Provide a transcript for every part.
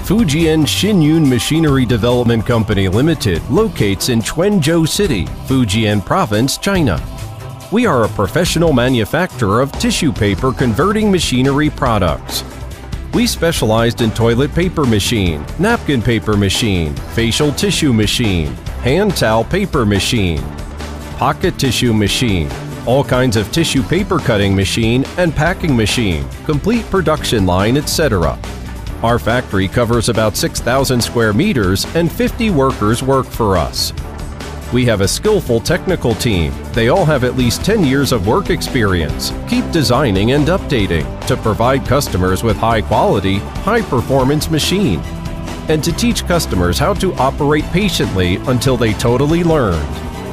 Fujian Xinyun Machinery Development Company Limited locates in Quanzhou City, Fujian Province, China. We are a professional manufacturer of tissue paper converting machinery products. We specialized in toilet paper machine, napkin paper machine, facial tissue machine, hand towel paper machine, pocket tissue machine, all kinds of tissue paper cutting machine and packing machine, complete production line, etc. Our factory covers about 6,000 square meters and 50 workers work for us. We have a skillful technical team. They all have at least 10 years of work experience. Keep designing and updating to provide customers with high quality, high performance machine, and to teach customers how to operate patiently until they totally learned.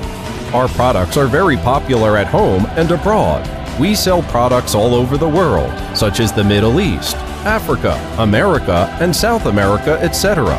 Our products are very popular at home and abroad. We sell products all over the world, such as the Middle East, Africa, America, and South America, etc.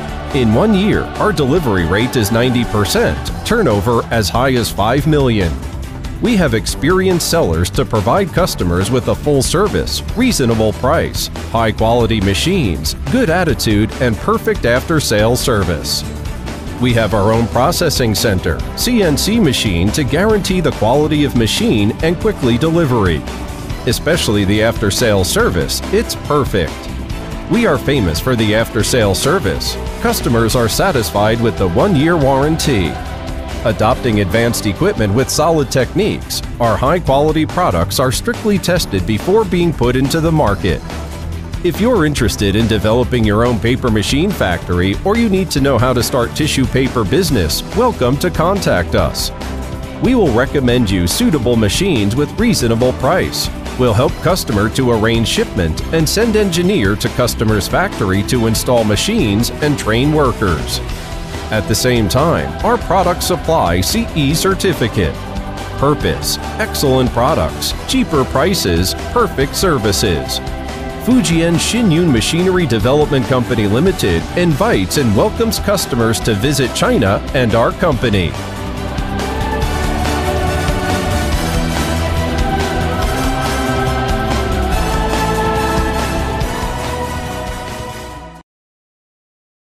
In 1 year, our delivery rate is 90%, turnover as high as 5 million. We have experienced sellers to provide customers with a full service, reasonable price, high-quality machines, good attitude, and perfect after-sales service. We have our own processing center, CNC machine, to guarantee the quality of machine and quickly delivery. Especially the after-sales service, it's perfect. We are famous for the after-sales service. Customers are satisfied with the 1-year warranty. Adopting advanced equipment with solid techniques, our high-quality products are strictly tested before being put into the market. If you're interested in developing your own paper machine factory or you need to know how to start tissue paper business, welcome to contact us. We will recommend you suitable machines with reasonable price. We'll help customer to arrange shipment and send engineer to customer's factory to install machines and train workers. At the same time, our products supply CE certificate. Purpose: excellent products, cheaper prices, perfect services. Fujian Xinyun Machinery Development Company Limited invites and welcomes customers to visit China and our company.